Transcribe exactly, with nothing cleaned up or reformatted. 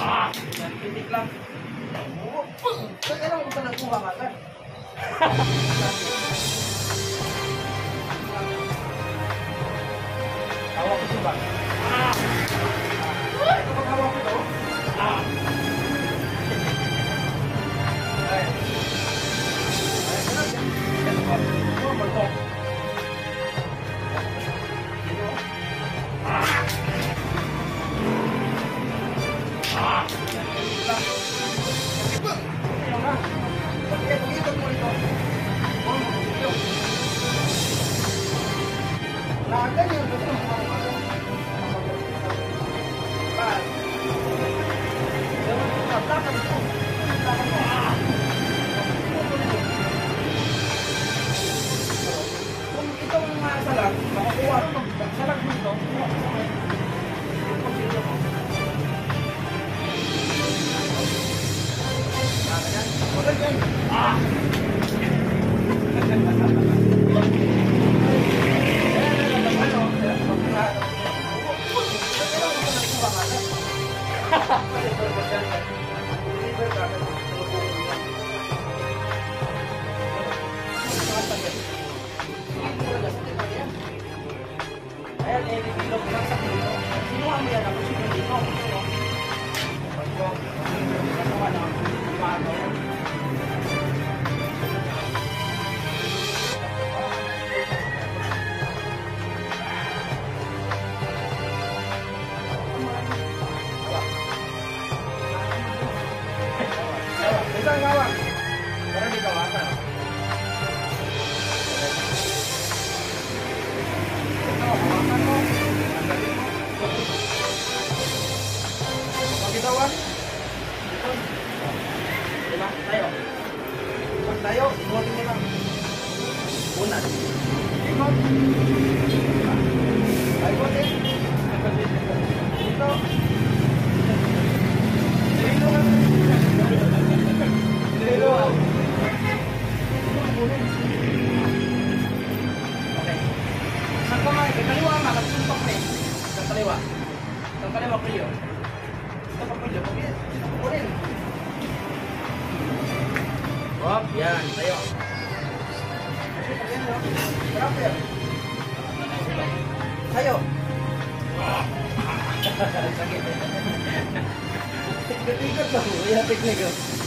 Titik lang. Ba't kailangan ko ka nagkuha ka ka? Hawak ko siya ba? Ito pag hawak ko ito? Ay. Ay, ito pa. Ito pa ito. Ayan, eh, bilog lang sa dito. Sinuha mo yan ako, sinuha dito. Pagko, nagawa na, umaga yan. Isang gawa. Para di gawakan. Magitawan. Diba? Tayo. Pag tayo, ikutin mo lang. Unan. Ikot. Ikutin. Dito. Dito. Dito. Okay. Saan ko nga? Kaliwa nga. Nagsuntok na eh. Sa kaliwa. Sa kaliwa ko yun. Ito pa po yun. Kunin. Hop. Yan. Tayo. Trapper. Tayo. Sakit. Tikot-tikot lang. Yan, tikot.